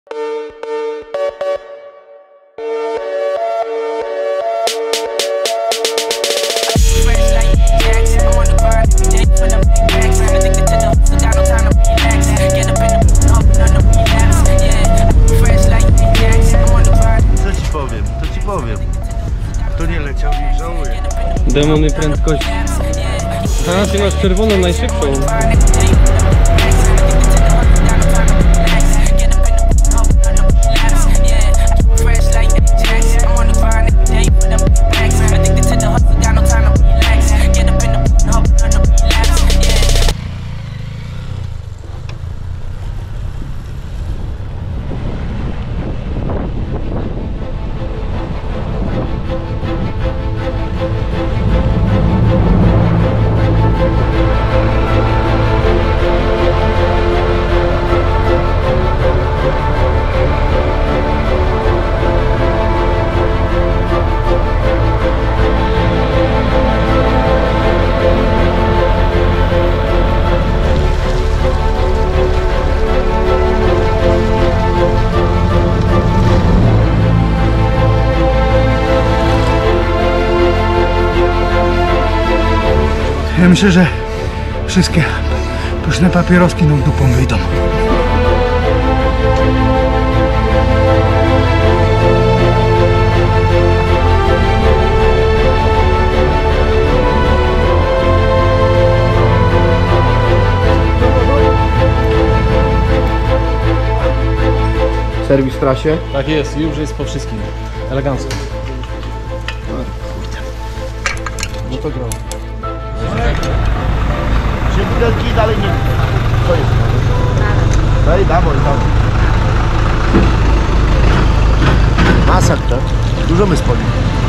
Kto nie leciał, nie żałuje. Demony prędkości. Zaraz masz czerwoną, najszybszą. Ja myślę, że wszystkie pyszne papieroski no dupą wyjdą. Serwis w trasie? Tak jest, już jest po wszystkim. Elegancko. No to gra. Czy butelki dalej nie... Co jest? Dalej, dawaj. Masakra. Dużo my spali.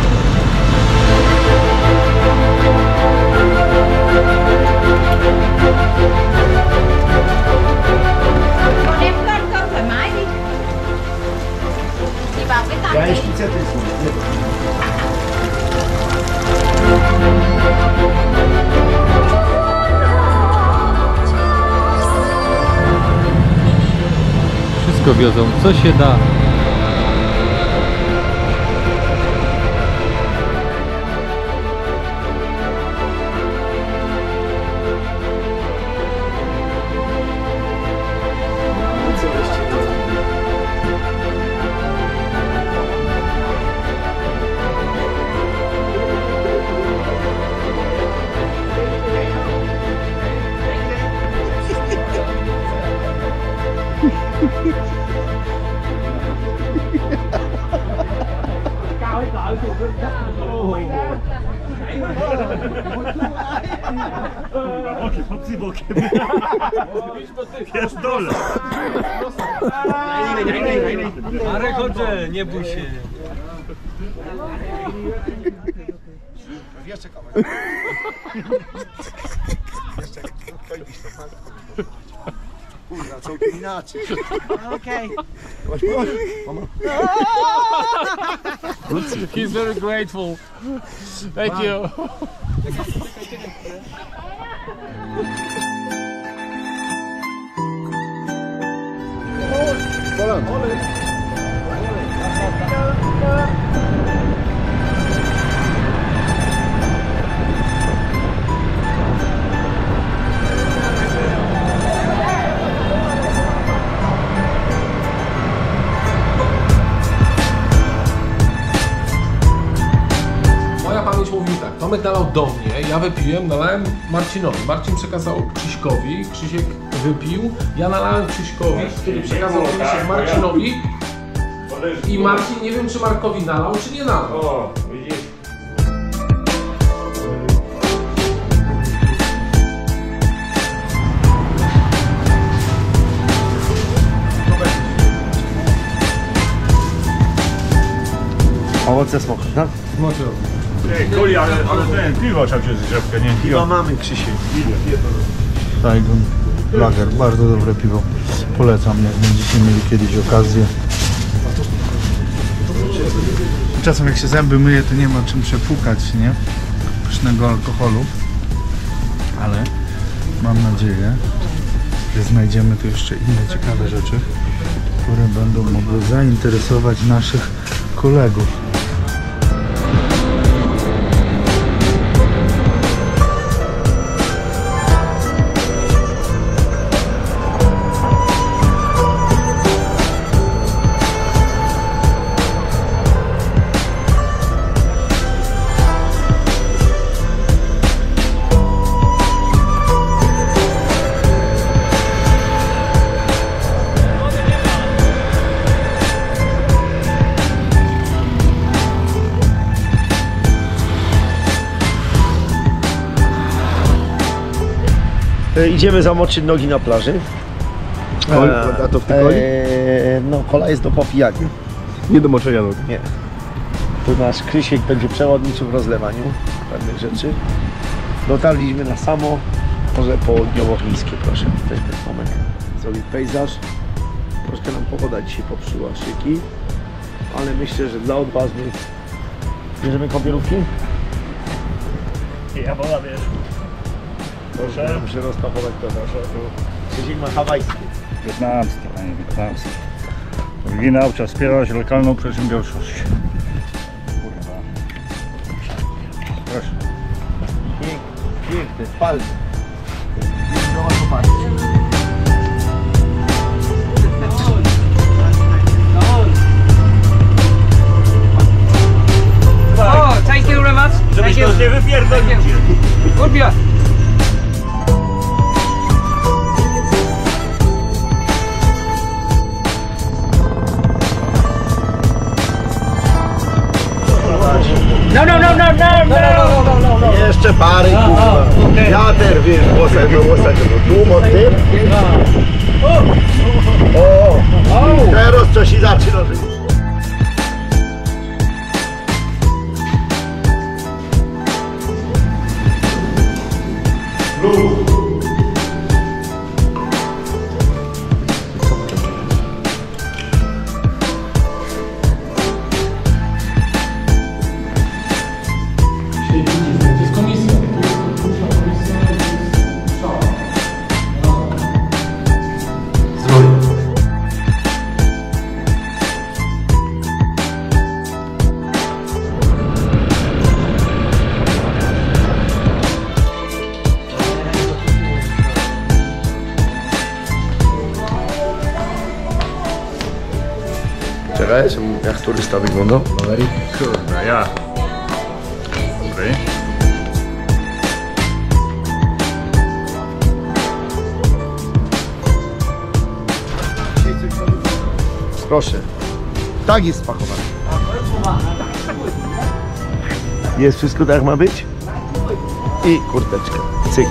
Ja jeśli chcę, to jest Wszystko wiozą, co się da. Pierdolę. Marek, chodź, nie bój się. Jeszcze kamerę. Kurwa, całkiem inaczej. Okay. He's very grateful. Thank you. Moja pamięć mówi tak, Tomek nalał do mnie, ja wypiłem, nalałem Marcinowi. Marcin przekazał Krzyśkowi, Krzysiek wypił, ja nalałem Krzyśkowi, który przekazał Krzysiek Marcinowi i Marcin nie wiem czy Markowi nalał, czy nie nalał. O, widzisz? Owoce smoka, tak? Ej, Koli, ale ten piwo trzeba wziąć z drzewka, nie? Piwo mamy, Krzysiek. Saigon Lager, bardzo dobre piwo. Polecam, jak będziecie mieli kiedyś okazję. Czasem jak się zęby myje, to nie ma czym przepłukać, nie? Pysznego alkoholu. Ale mam nadzieję, że znajdziemy tu jeszcze inne ciekawe rzeczy. które będą mogły zainteresować naszych kolegów. Idziemy zamoczyć nogi na plaży. A to w tej coli? No, kola jest do popijania. Nie do moczenia nóg. Nie. Tu nasz Krzysiek będzie przewodniczył w rozlewaniu pewnych rzeczy. Dotarliśmy na samo Morze Południowochińskie, proszę. Tutaj ten moment zrobić pejzaż. Troszkę nam pogoda dzisiaj popsuła szyki, ale myślę, że dla odważnych bierzemy kąpielówki. Ja wolę, wiesz. Proszę. Muszę rozpakować to nasze. Krzysiek ma hawajskie. 15, a nie 15. Oryginał trzeba wspierać lokalną przedsiębiorczość. Kurwa. Proszę. Piękny, palny. Oh, thank you very much. Żebyś to nie wypierdolił. Good beer. No. Jeszcze pary, kurwa. Wiater, wiesz, włosek, tłum od tym. O! Teraz coś i zaczyna żyć. To jest komisja. Czekaj, jak turysta wygląda? Kurwa, ja. Dobry. Proszę. Tak jest spakowane. Jest wszystko tak jak ma być? I kurteczka. Cyk.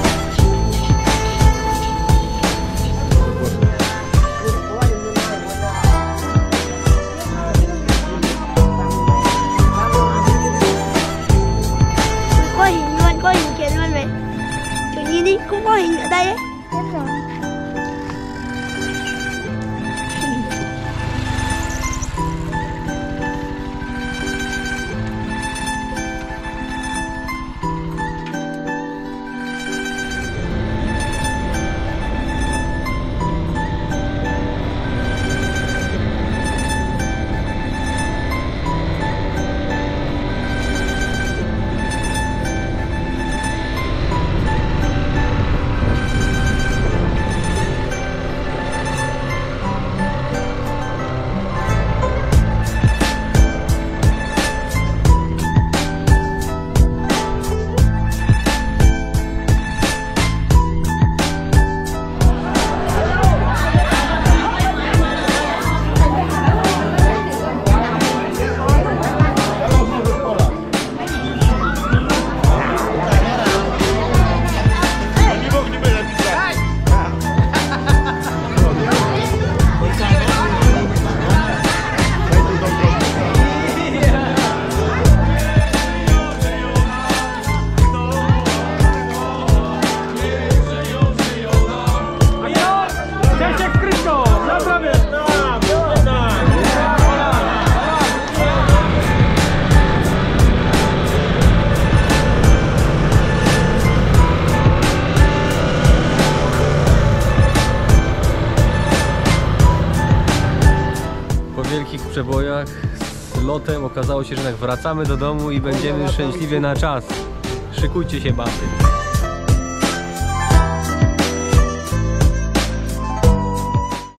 Có hình luôn, có hình kiến luôn mày. Tự nhiên đi, cũng có hình ở đây ấy. Biết rồi. wielkich przebojach z lotem okazało się, że jednak wracamy do domu i będziemy szczęśliwie na czas. Szykujcie się, baby.